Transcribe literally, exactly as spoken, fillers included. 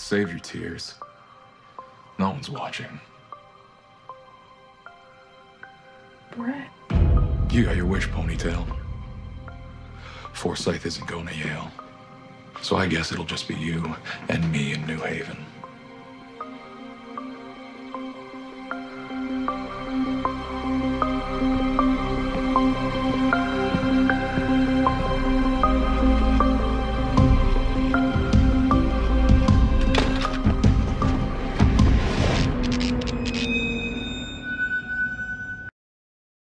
Save your tears. No one's watching. Brett. You got your wish, Ponytail. Forsyth isn't going to Yale. So I guess it'll just be you and me in New Haven.